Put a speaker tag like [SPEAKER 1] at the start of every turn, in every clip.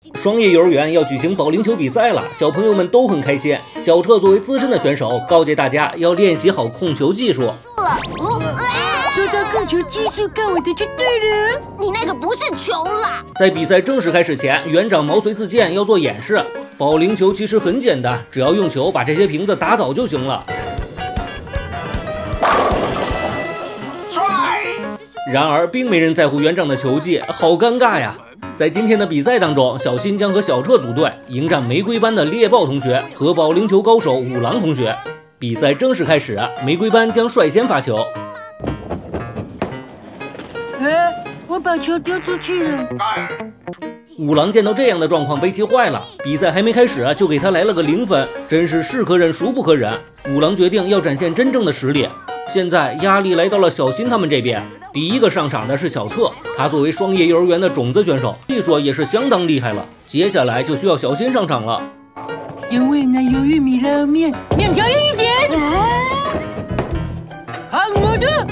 [SPEAKER 1] 双叶幼儿园要举行保龄球比赛了，小朋友们都很开心。小彻作为资深的选手，告诫大家要练习好控球技术。
[SPEAKER 2] 说到控球技术，看我的就对了。
[SPEAKER 3] 你那个不是球啦！
[SPEAKER 1] 在比赛正式开始前，园长毛遂自荐要做演示。保龄球其实很简单，只要用球把这些瓶子打倒就行了。然而，并没人在乎园长的球技，好尴尬呀！在今天的比赛当中，小新将和小彻组队迎战玫瑰班的猎豹同学和保龄球高手五郎同学。比赛正式开始，玫瑰班将率先发球。
[SPEAKER 2] 我把球丢出去了。
[SPEAKER 1] 五郎见到这样的状况被气坏了，比赛还没开始就给他来了个0分，真是是可忍孰不可忍。五郎决定要展现真正的实力。现在压力来到了小新他们这边，第一个上场的是小彻，他作为双叶幼儿园的种子选手，据说也是相当厉害了。接下来就需要小新上场了。
[SPEAKER 2] 原味奶油玉米拉面，面条硬一点。看我的！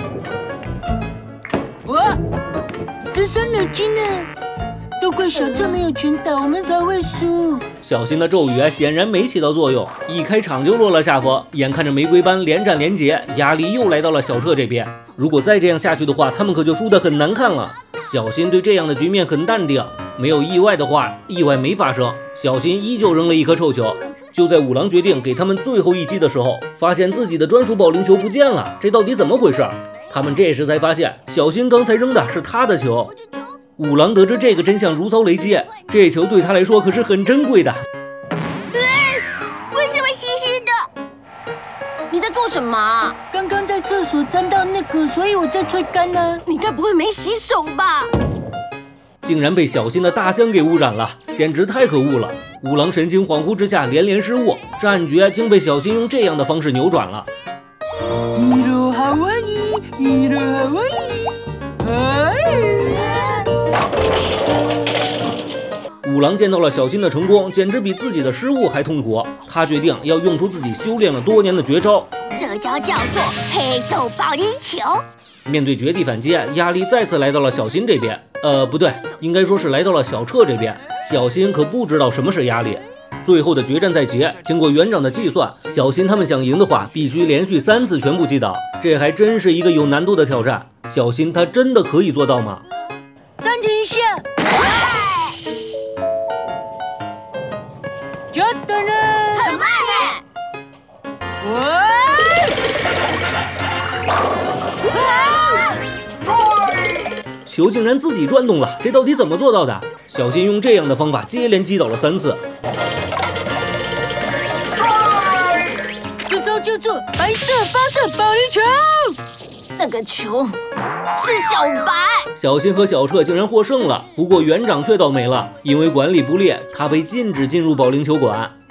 [SPEAKER 2] 这伤脑筋呢。都怪小彻没有全打，我们才会输。
[SPEAKER 1] 小新的咒语显然没起到作用，一开场就落了下风。眼看着玫瑰班连战连捷，压力又来到了小彻这边。如果再这样下去的话，他们可就输得很难看了。小新对这样的局面很淡定，没有意外的话，意外没发生。小新依旧扔了一颗臭球。就在五郎决定给他们最后一击的时候，发现自己的专属保龄球不见了，这到底怎么回事？他们这时才发现，小新刚才扔的是他的球。五郎得知这个真相如遭雷击，这球对他来说可是很珍贵的。
[SPEAKER 3] 为什么湿湿的？你在做什么？
[SPEAKER 2] 刚刚在厕所沾到那个，所以我在吹干了。
[SPEAKER 3] 你该不会没洗手吧？
[SPEAKER 1] 竟然被小新的大象给污染了，简直太可恶了！五郎神情恍惚之下连连失误，战局竟被小新用这样的方式扭转了。
[SPEAKER 2] 一路哈哇伊，一路哈哇伊，
[SPEAKER 1] 五郎见到了小新的成功，简直比自己的失误还痛苦。他决定要用出自己修炼了多年的绝招，
[SPEAKER 3] 这招叫做黑豆保龄球。
[SPEAKER 1] 面对绝地反击，压力再次来到了小新这边。不对，应该说是来到了小彻这边。小新可不知道什么是压力。最后的决战在即，经过园长的计算，小新他们想赢的话，必须连续3次全部击倒。这还真是一个有难度的挑战。小新他真的可以做到吗？
[SPEAKER 2] 暂停一下。久等了，
[SPEAKER 3] 很慢
[SPEAKER 1] 球竟然自己转动了，这到底怎么做到的？小新用这样的方法接连击倒了3次。
[SPEAKER 2] 这招叫做白色发射保龄球。
[SPEAKER 3] 那个球是小白。
[SPEAKER 1] 小新和小彻竟然获胜了，不过园长却倒霉了，因为管理不力，他被禁止进入保龄球馆。